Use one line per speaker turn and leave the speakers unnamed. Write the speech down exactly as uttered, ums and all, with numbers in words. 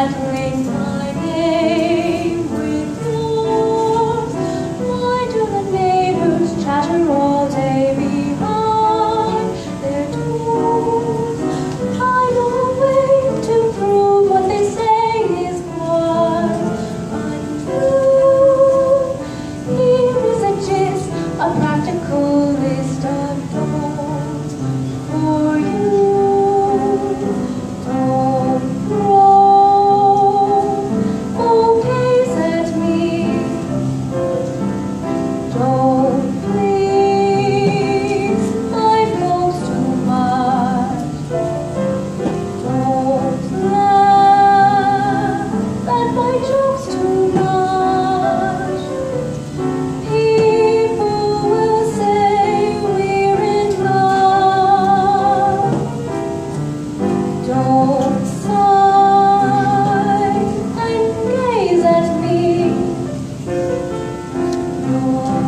that links my name with yours. Why do the neighbors chatter all day behind their doors? I know a way to prove what they say is quite untrue. Here is a gist, a practical list of don'ts for you. Don't throw bouquets at me. Don't please my folks too much. Don't laugh at my jokes too much. People will say we're in love. Don't sigh and gaze at me. You're